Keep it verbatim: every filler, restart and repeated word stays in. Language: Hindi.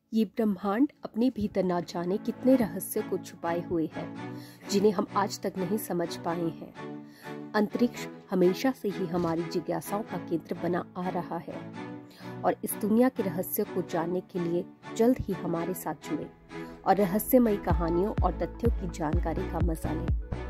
ये ब्रह्मांड अपने भीतर ना जाने कितने रहस्य को छुपाए हुए है, जिन्हें हम आज तक नहीं समझ पाए हैं। अंतरिक्ष हमेशा से ही हमारी जिज्ञासाओं का केंद्र बना आ रहा है और इस दुनिया के रहस्य को जानने के लिए जल्द ही हमारे साथ जुड़े और रहस्यमयी कहानियों और तथ्यों की जानकारी का मजा लें।